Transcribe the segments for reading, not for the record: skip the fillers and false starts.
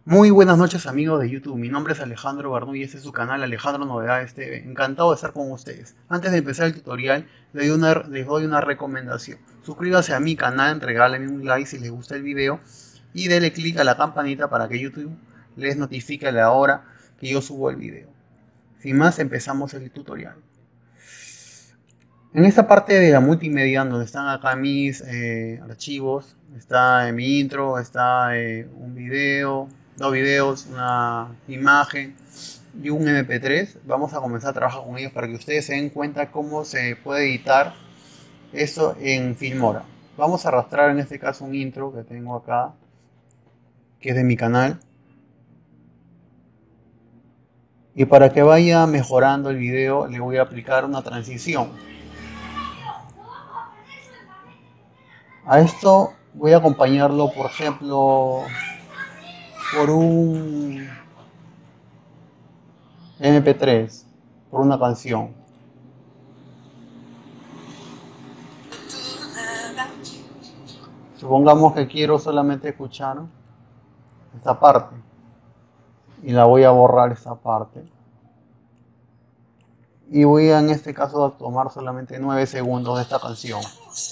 Muy buenas noches amigos de YouTube, mi nombre es Alejandro Barnú y este es su canal Alejandro Novedades TV. Encantado de estar con ustedes. Antes de empezar el tutorial, les doy una recomendación. Suscríbase a mi canal, regálenme un like si les gusta el video y denle click a la campanita para que YouTube les notifique a la hora que yo subo el video. Sin más, empezamos el tutorial. En esta parte de la multimedia, donde están acá mis archivos, está mi intro, está un video, dos videos, una imagen y un MP3. Vamos a comenzar a trabajar con ellos para que ustedes se den cuenta cómo se puede editar esto en Filmora. Vamos a arrastrar en este caso un intro que tengo acá, que es de mi canal. Y para que vaya mejorando el video, le voy a aplicar una transición. A esto voy a acompañarlo, por ejemplo, por un MP3, por una canción. Supongamos que quiero solamente escuchar esta parte y la voy a borrar esta parte. Y voy en este caso a tomar solamente 9 segundos de esta canción.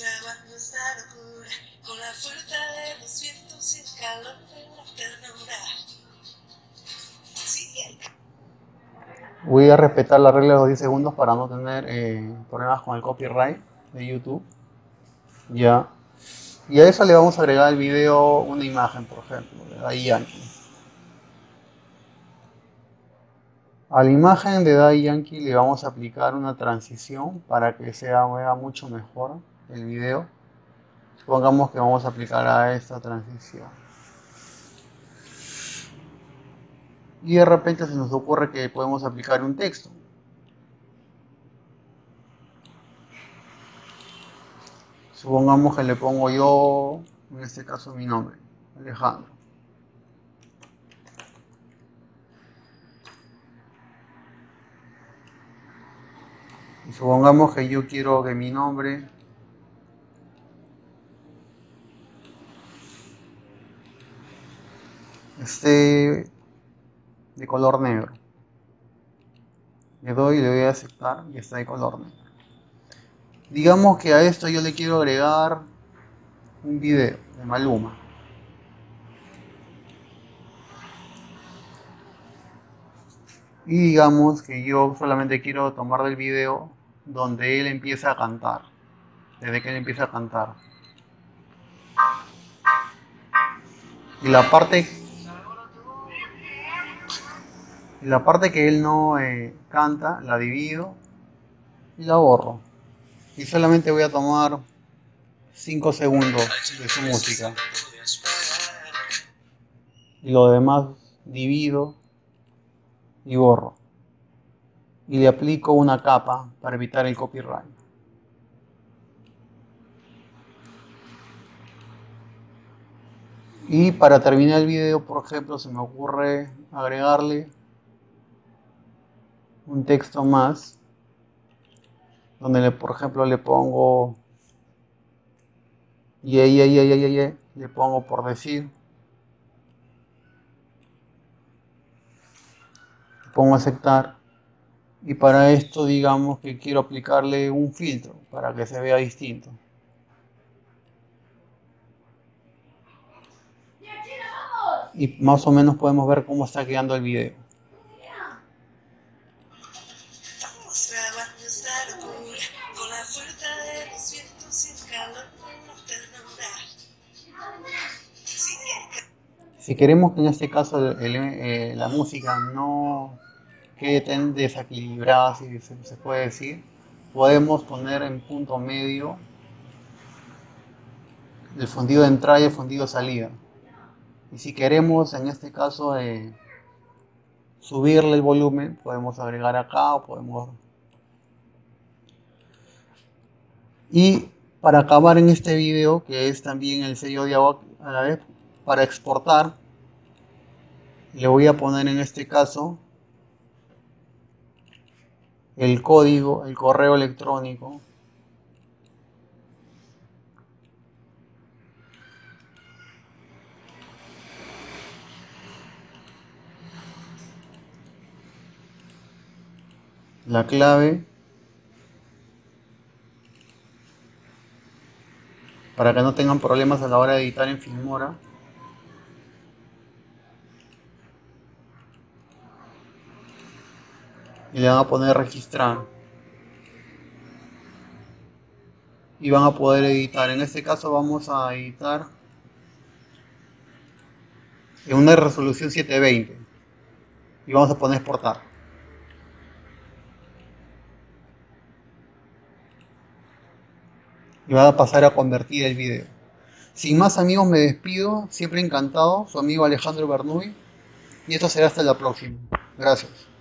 Voy a respetar la regla de los 10 segundos para no tener problemas con el copyright de YouTube. Ya. Y a eso le vamos a agregar al video una imagen, por ejemplo, de Daddy Yankee. A la imagen de Daddy Yankee le vamos a aplicar una transición para que vea mucho mejor el video. Supongamos que vamos a aplicar a esta transición. Y de repente se nos ocurre que podemos aplicar un texto. Supongamos que le pongo yo, en este caso mi nombre, Alejandro. Y supongamos que yo quiero que mi nombre esté de color negro. Le voy a aceptar y está de color negro. Digamos que a esto yo le quiero agregar un video de Maluma. Y digamos que yo solamente quiero tomar del video donde él empieza a cantar. Desde que él empieza a cantar. Y la parte que él no canta, la divido y la borro. Y solamente voy a tomar 5 segundos de su música. Y lo demás divido y borro. Y le aplico una capa para evitar el copyright. Y para terminar el video, por ejemplo, se me ocurre agregarle un texto más, donde por ejemplo le pongo le pongo por decir, le pongo aceptar. Y para esto digamos que quiero aplicarle un filtro para que se vea distinto. Y más o menos podemos ver cómo está quedando el video. Si queremos que en este caso la música no quede tan desequilibrada, si se puede decir, podemos poner en punto medio el fundido de entrada y el fundido de salida. Y si queremos en este caso subirle el volumen, podemos agregar acá o podemos... Y para acabar en este video, que es también el sello de agua a la vez, para exportar, le voy a poner en este caso el código, el correo electrónico la clave para que no tengan problemas a la hora de editar en Filmora. Y le van a poner registrar. Y van a poder editar. En este caso vamos a editar en una resolución 720. Y vamos a poner exportar. Y va a pasar a convertir el video. Sin más, amigos, me despido. Siempre encantado. Su amigo Alejandro Bernoulli. Y esto será hasta la próxima. Gracias.